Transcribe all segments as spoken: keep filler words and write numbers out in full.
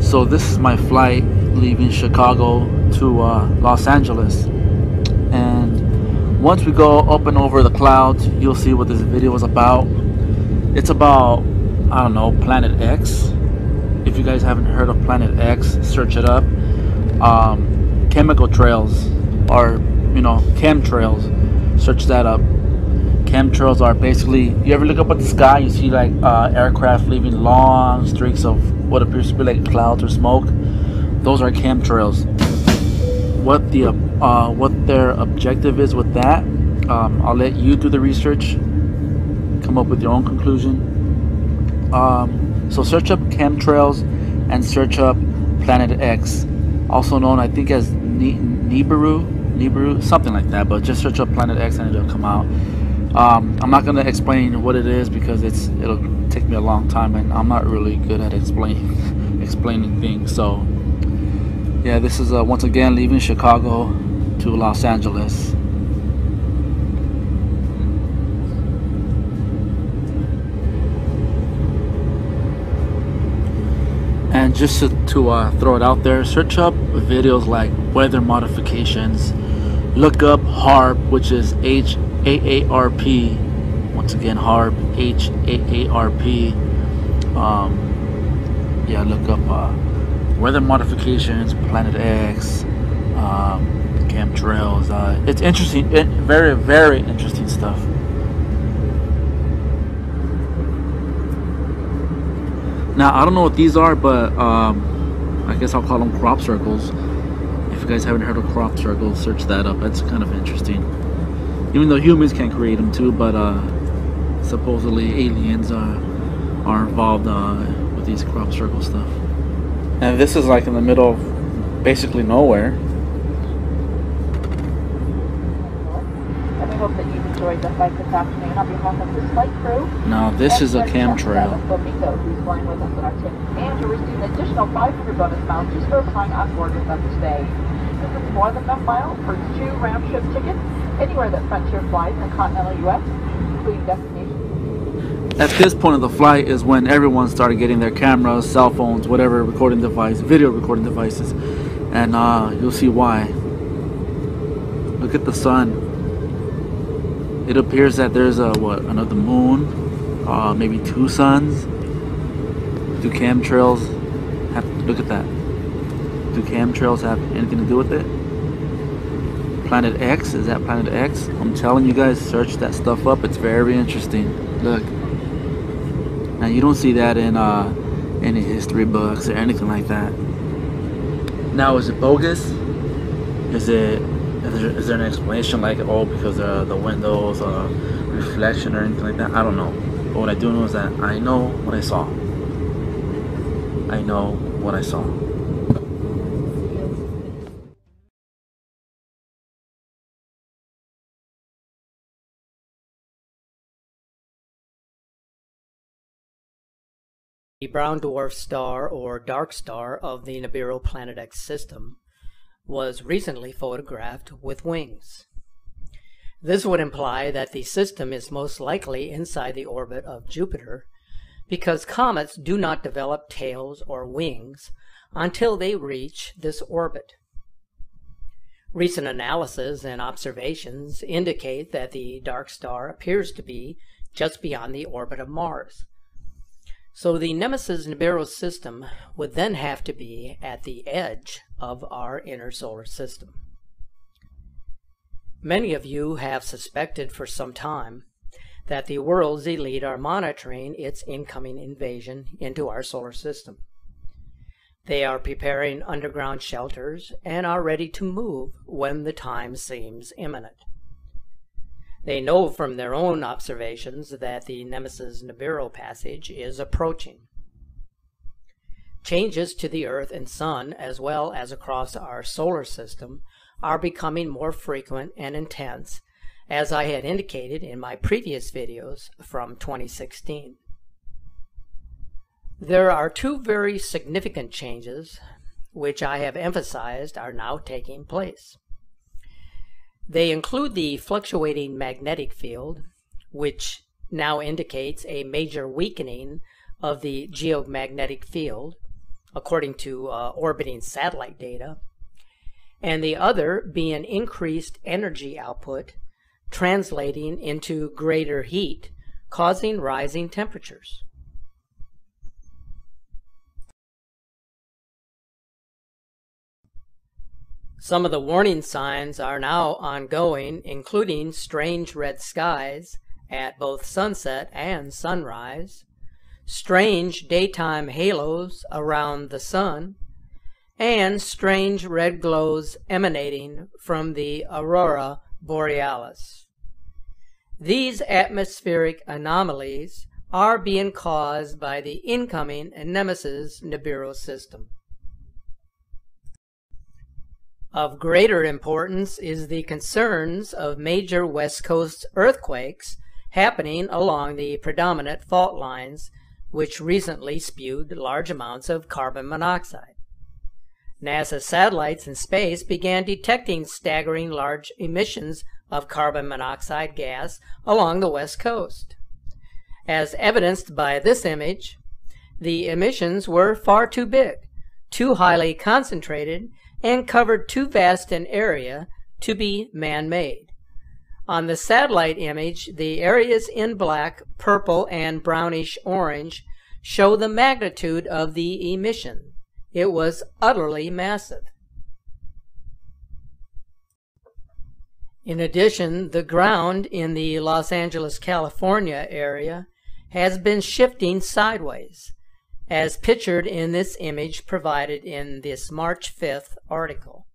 So this is my flight leaving Chicago to uh, Los Angeles, and once we go up and over the clouds, you'll see what this video is about. It's about, I don't know, Planet X. If you guys haven't heard of Planet X, search it up. Um, chemical trails, or you know, chemtrails. Search that up. Chemtrails are basically, you ever look up at the sky, you see like uh, aircraft leaving long streaks of what appears to be like clouds or smoke. Those are chemtrails. What the uh, what their objective is with that, um, I'll let you do the research, come up with your own conclusion. Um, so search up chemtrails and search up Planet X, also known I think as Nibiru, Nibiru, something like that. But just search up Planet X and it'll come out. Um, I'm not going to explain what it is because it's it'll take me a long time, and I'm not really good at explaining explaining things. So yeah, this is uh, once again leaving Chicago to Los Angeles. And just to, to uh, throw it out there, search up videos like weather modifications. Look up HAARP, which is H A A R P. Once again, HAARP, H A A R P. Um, yeah, look up uh, weather modifications, Planet X, um, chemtrails. Uh, it's interesting, it, very, very interesting stuff. Now, I don't know what these are, but um, I guess I'll call them crop circles. If you guys haven't heard of crop circles, search that up. That's kind of interesting. Even though humans can create them too, but uh, supposedly aliens uh, are involved uh, with these crop circle stuff. And this is like in the middle of basically nowhere. And we hope that you've enjoyed the flight this afternoon. On behalf of this flight crew, now this is a chemtrail. Flamingo, who's flying with us in our team, and to receive an additional five hundred bonus miles just for flying on board with us today. This is more than enough miles for two round trip tickets anywhere that Frontier flies in the continental U S, including destinations. At this point of the flight is when everyone started getting their cameras, cell phones, whatever recording device, video recording devices, and uh, you'll see why. Look at the sun. It appears that there's a what another moon, uh, maybe two suns. Do chemtrails have? Look at that. Do chemtrails have anything to do with it? Planet X, is that Planet X? I'm telling you guys, search that stuff up. It's very interesting. Look. Now you don't see that in uh, any history books or anything like that. Now, is it bogus? Is it? Is there, is there an explanation like, oh, because uh, the windows, uh, reflection or anything like that? I don't know. But what I do know is that I know what I saw. I know what I saw. The brown dwarf star or dark star of the Nibiru Planet X system was recently photographed with wings. This would imply that the system is most likely inside the orbit of Jupiter, because comets do not develop tails or wings until they reach this orbit. Recent analysis and observations indicate that the dark star appears to be just beyond the orbit of Mars. So the Nemesis Nibiru system would then have to be at the edge of our inner solar system. Many of you have suspected for some time that the world's elite are monitoring its incoming invasion into our solar system. They are preparing underground shelters and are ready to move when the time seems imminent. They know from their own observations that the Nemesis Nibiru passage is approaching. Changes to the Earth and Sun, as well as across our solar system, are becoming more frequent and intense, as I had indicated in my previous videos from twenty sixteen. There are two very significant changes which I have emphasized are now taking place. They include the fluctuating magnetic field, which now indicates a major weakening of the geomagnetic field, according to uh, orbiting satellite data, and the other being increased energy output, translating into greater heat, causing rising temperatures. Some of the warning signs are now ongoing, including strange red skies at both sunset and sunrise, strange daytime halos around the sun, and strange red glows emanating from the aurora borealis. These atmospheric anomalies are being caused by the incoming Nemesis Nibiru system. Of greater importance is the concerns of major West Coast earthquakes happening along the predominant fault lines, which recently spewed large amounts of carbon monoxide. NASA satellites in space began detecting staggering large emissions of carbon monoxide gas along the West Coast. As evidenced by this image, the emissions were far too big, too highly concentrated, and covered too vast an area to be man-made. On the satellite image, the areas in black, purple, and brownish orange show the magnitude of the emission. It was utterly massive. In addition, the ground in the Los Angeles, California area has been shifting sideways, as pictured in this image provided in this March fifth article.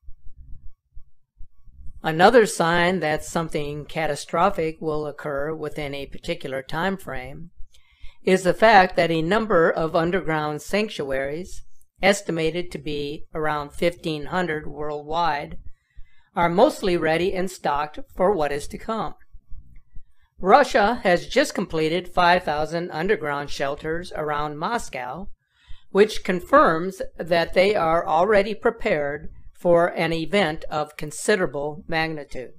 Another sign that something catastrophic will occur within a particular time frame is the fact that a number of underground sanctuaries, estimated to be around fifteen hundred worldwide, are mostly ready and stocked for what is to come. Russia has just completed five thousand underground shelters around Moscow, which confirms that they are already prepared for an event of considerable magnitude.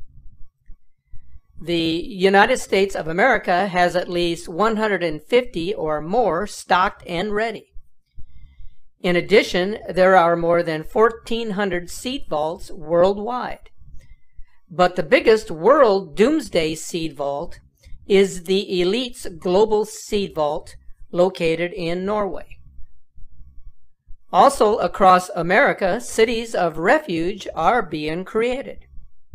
The United States of America has at least one hundred fifty or more stocked and ready. In addition, there are more than fourteen hundred seed vaults worldwide. But the biggest world doomsday seed vault is the Elite's Global Seed Vault, located in Norway. Also across America, cities of refuge are being created.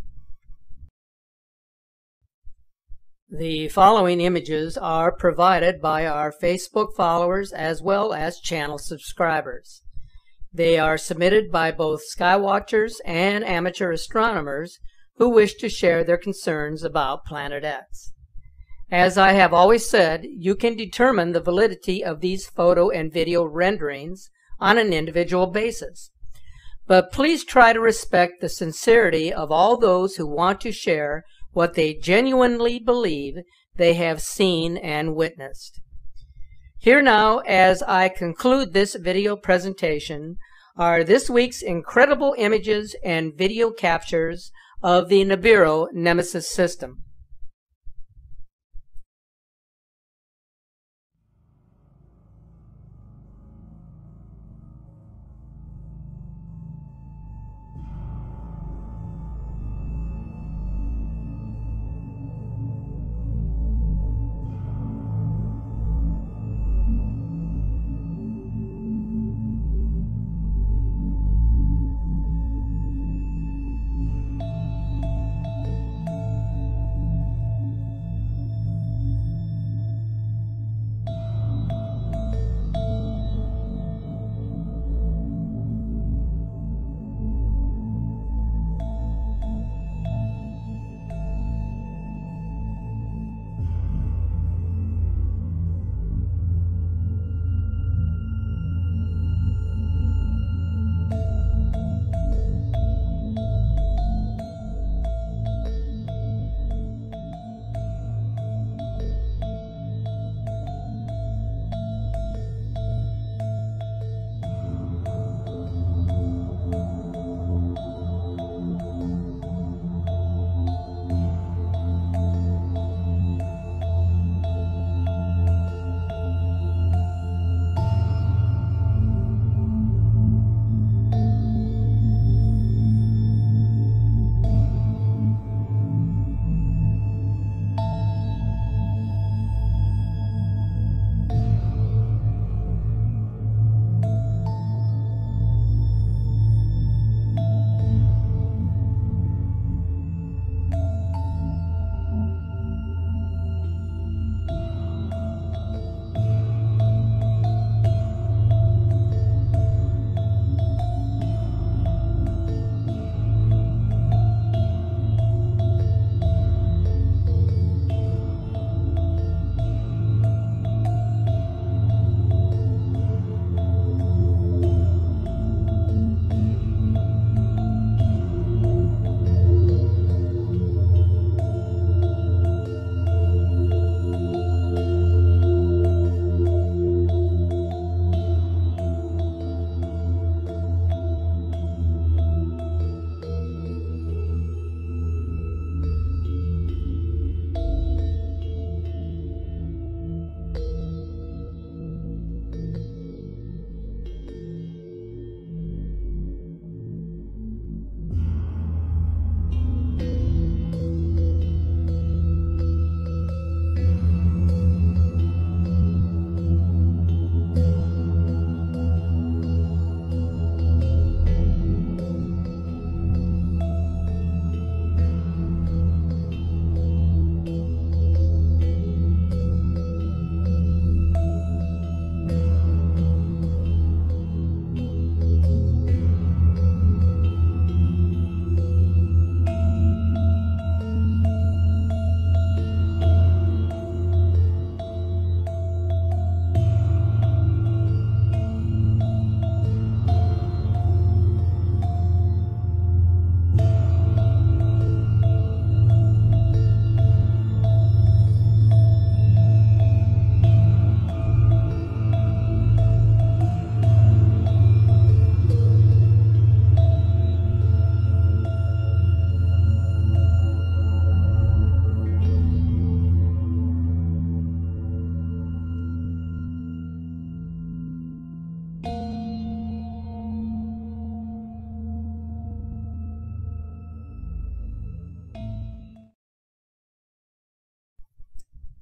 The following images are provided by our Facebook followers as well as channel subscribers. They are submitted by both skywatchers and amateur astronomers who wish to share their concerns about Planet X. As I have always said, you can determine the validity of these photo and video renderings on an individual basis. But please try to respect the sincerity of all those who want to share what they genuinely believe they have seen and witnessed. Here now, as I conclude this video presentation, are this week's incredible images and video captures of the Nibiru Nemesis system.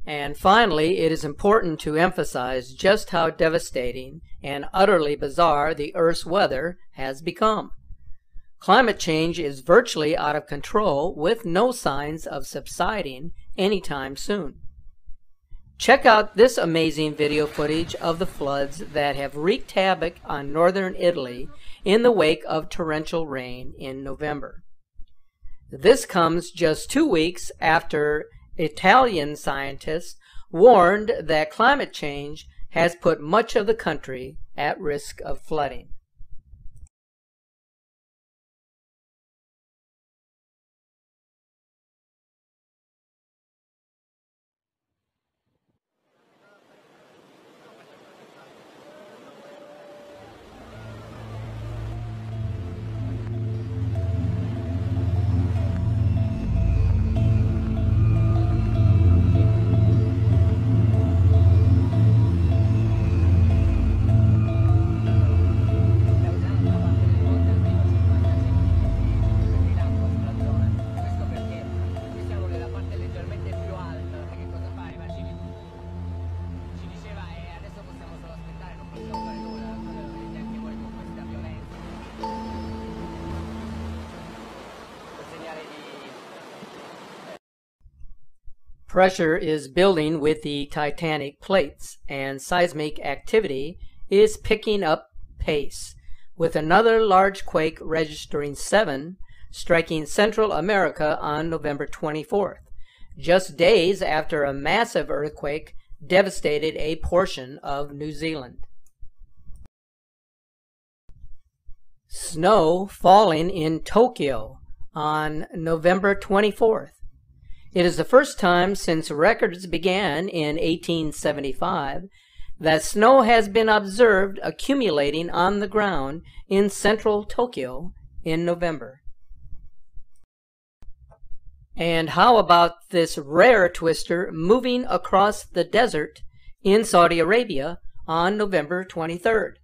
And finally, it is important to emphasize just how devastating and utterly bizarre the Earth's weather has become. Climate change is virtually out of control with no signs of subsiding anytime soon. Check out this amazing video footage of the floods that have wreaked havoc on northern Italy in the wake of torrential rain in November. This comes just two weeks after Italian scientists warned that climate change has put much of the country at risk of flooding. Pressure is building with the tectonic plates, and seismic activity is picking up pace, with another large quake registering seven striking Central America on November twenty-fourth, just days after a massive earthquake devastated a portion of New Zealand. Snow falling in Tokyo on November twenty-fourth. It is the first time since records began in eighteen seventy-five that snow has been observed accumulating on the ground in central Tokyo in November. And how about this rare twister moving across the desert in Saudi Arabia on November twenty-third?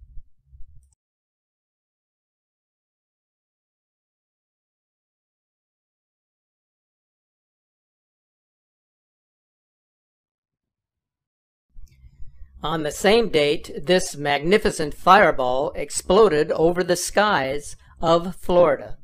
On the same date, this magnificent fireball exploded over the skies of Florida.